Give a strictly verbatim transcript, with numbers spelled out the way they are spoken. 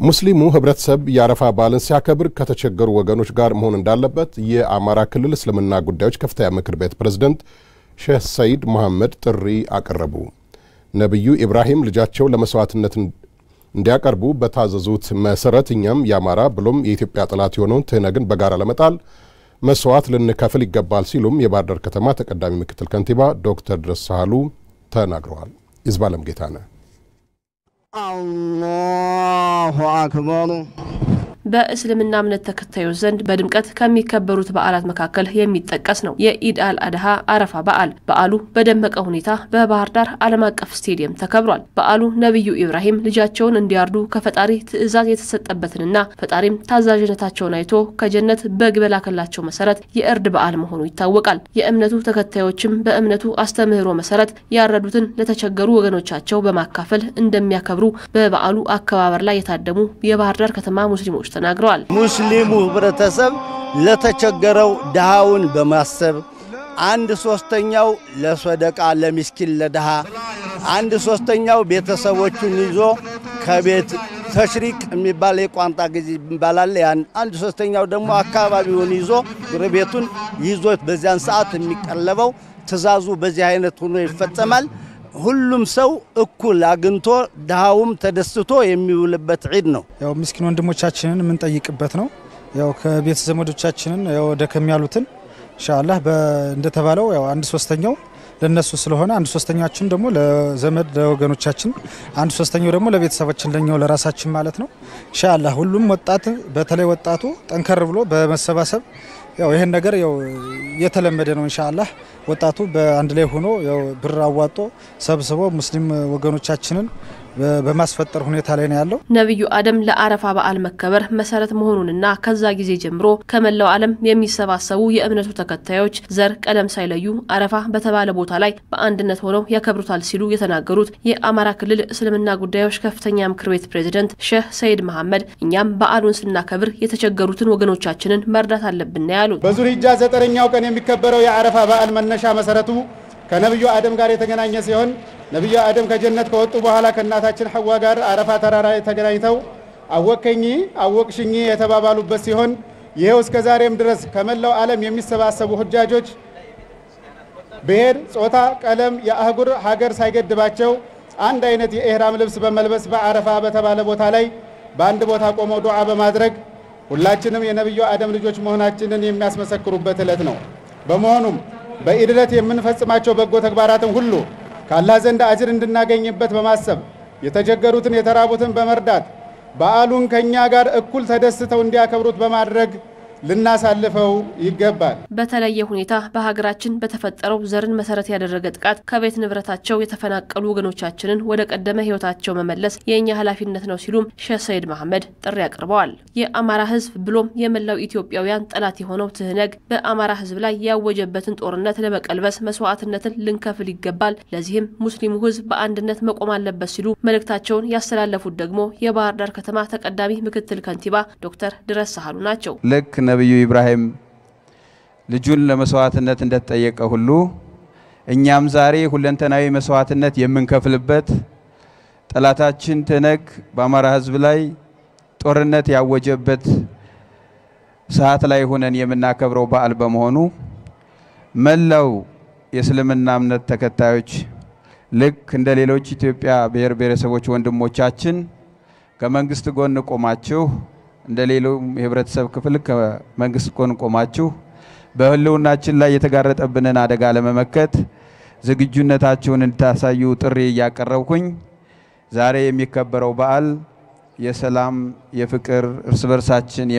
ሙስሊሙ ህብረተሰብ ያረፋ በዓልን ሲያከብር ከተቸገሩ ወገኖች ጋር መሆን እንዳለበት የአማራ ክልል እስልምና ጉዳዮች ከፍተኛ ምክር ቤት ፕሬዝዳንት ሼህ ሰይድ መሐመድ ጥሪ አቀረቡ። ነብዩ ኢብራሂም ልጃቸው ለመስዋዕትነት እንዲያቀርቡ በታዘዙት መሰረት እኛም ያማራ ብሎም የኢትዮጵያ ጠላት የሆነውን ትህነግን በጋራ ለመጣል መስዋዕት ልንከፍል ይገባል ሲሉም የባህር ዳር ከተማ ተቀዳሚ ምክትል ከንቲባ ዶክተር ድረስ ሳህሉ ተናግረዋል። ይዝባለም ጌታነህ አላሁ አክበር በእስልምና እምነት ተከታዮች ዘንድ በድምቀት ከሚከበሩት በዓላት መካከል የሚጠቀስ ነው የኢድ አል አድሃ አረፋ በዓል። በዓሉ በደመቀ ሁኔታ በባህር ዳር ዓለም አቀፍ ስቴዲየም ተከብሯል። በዓሉ ነብዩ ኢብራሂም ልጃቸውን እንዲያርዱ ከፈጣሪ ትዕዛዝ የተሰጠበትንና ፈጣሪም ታዛዥነታቸውን አይቶ ከጀነት በግ በላከላቸው መሰረት የእርድ በዓል መሆኑ ይታወቃል። የእምነቱ ተከታዮችም በእምነቱ አስተምህሮ መሰረት ያረዱትን ለተቸገሩ ወገኖቻቸው በማካፈል እንደሚያከብሩ በበዓሉ አከባበር ላይ የታደሙ የባህር ዳር ከተማ ሙስሊሞች ተናግረዋል። ሙስሊሙ ህብረተሰብ ለተቸገረው ደሃውን በማሰብ አንድ ሶስተኛው ለሰደቃ ለሚስኪን ለደሃ አንድ ሶስተኛው ቤተሰቦቹን ይዞ ከቤት ተሽሪቅ የሚባል የቋንጣ ጊዜ ይባላል ያን አንድ ሶስተኛው ደግሞ አካባቢውን ይዞ ግርቤቱን ይዞ በዚያን ሰዓት የሚቀለበው ትዛዙ በዚህ አይነት ሆኖ ይፈጸማል። ሁሉም ሰው እኩል አግንቶ ደሃውም ተደስቶ የሚውልበት ዒድ ነው። ያው ምስኪን ወንድሞቻችንን ምን ጠይቅበት ነው። ያው ከቤት ዘመዶቻችንን ያው ደከም ያሉትን ኢንሻአላህ እንደተባለው ያው አንድ ሶስተኛው ለነሱ ስለሆነ አንድ ሶስተኛችን ደግሞ ለዘመድ ለወገኖቻችን አንድ ሶስተኛው ደግሞ ለቤተሰባችን ለኛው ለራሳችን ማለት ነው። ኢንሻአላህ ሁሉም ወጣት በተለይ ወጣቱ ጠንከር ብሎ በመሰባሰብ ያው ይሄን ነገር ያው የተለመደ ነው። ኢንሻአላህ ወጣቱ በአንድ ላይ ሆኖ ያው ብር አዋጦ ሰብስቦ ሙስሊም ወገኖቻችንን በማስፈጠር ሁኔታ ላይ ነው ያለው። ነብዩ አደም ለአረፋ በዓል መከበር መሰረት መሆኑንና ከዛ ጊዜ ጀምሮ ከመላው ዓለም የሚሰባሰቡ የእምነቱ ተከታዮች ዘር ቀለም ሳይለዩ አረፋ በተባለ ቦታ ላይ በአንድነት ሆነው ያከብሩታል ሲሉ የተናገሩት የአማራ ክልል እስልምና ጉዳዮች ከፍተኛ ምክር ቤት ፕሬዝዳንት ሼህ ሰይድ መሐመድ እኛም በዓሉን ስናከብር የተቸገሩትን ወገኖቻችንን መርዳት አለብን ያሉት። በዙልሂጃ ዘጠነኛው ቀን የሚከበረው የአረፋ በዓል መነሻ መሰረቱ ከነብዩ አደም ጋር የተገናኘ ሲሆን ነብዩ አደም ከጀነት ከወጡ በኋላ ከናታችን ሐዋ ጋር አረፋ ተራራ ተገናኝተው አወከኝ አወቅሽኝ የተባባሉበት ሲሆን ይሄው እስከ ዛሬም ድረስ ከመላው ዓለም የሚሰባሰቡ ሁጃጆች ብሔር፣ ጾታ፣ ቀለም፣ የአህጉር ሀገር ሳይገድባቸው አንድ አይነት የኢህራም ልብስ በመልበስ በአረፋ በተባለ ቦታ ላይ በአንድ ቦታ ቆመው ዱዓ በማድረግ ሁላችንም የነብዩ አደም ልጆች መሆናችንን የሚያስመሰክሩበት ዕለት ነው። በመሆኑም በኢድ ዕለት የምንፈጽማቸው በጎ ተግባራትን ሁሉ ከአላህ ዘንድ አጅር እንድናገኝበት በማሰብ የተቸገሩትን የተራቡትን በመርዳት በዓሉን ከኛ ጋር እኩል ተደስተው እንዲያከብሩት በማድረግ ልናሳልፈው ይገባል። በተለየ ሁኔታ በሀገራችን በተፈጠረው ዘርን መሰረት ያደረገ ጥቃት ከቤት ንብረታቸው የተፈናቀሉ ወገኖቻችንን ወደ ቀደመ ህይወታቸው መመለስ የኛ ኃላፊነት ነው ሲሉም ሼህ ሰይድ መሐመድ ጥሪ አቅርበዋል። የአማራ ህዝብ ብሎም የመላው ኢትዮጵያውያን ጠላት የሆነው ትህነግ በአማራ ህዝብ ላይ ያወጀበትን ጦርነት ለመቀልበስ መስዋዕትነትን ልንከፍል ይገባል፣ ለዚህም ሙስሊሙ ህዝብ በአንድነት መቆም አለበት ሲሉ መልእክታቸውን ያስተላለፉት ደግሞ የባህር ዳር ከተማ ተቀዳሚ ምክትል ከንቲባ ዶክተር ድረስ ሳህሉ ናቸው። ልክ ነብዩ ኢብራሂም ልጁን ለመስዋዕትነት እንደተጠየቀ ሁሉ እኛም ዛሬ ሁለንተናዊ መስዋዕትነት የምንከፍልበት ጠላታችን ትህነግ በአማራ ህዝብ ላይ ጦርነት ያወጀበት ሰዓት ላይ ሆነን የምናከብረው በዓል በመሆኑ መላው የእስልምና እምነት ተከታዮች ልክ እንደ ሌሎች ኢትዮጵያ ብሔር ብሔረሰቦች ወንድሞቻችን ከመንግስት ጎን ቆማችሁ እንደ ሌላው የህብረተሰብ ክፍል ከመንግስት ጎን ቆማችሁ በህልውናችን ላይ የተጋረጠብንን አደጋ ለመመከት ዝግጁነታችሁን እንድታሳዩ ጥሪ ያቀረብኩኝ ዛሬ የሚከበረው በዓል የሰላም የፍቅር እርስ በርሳችን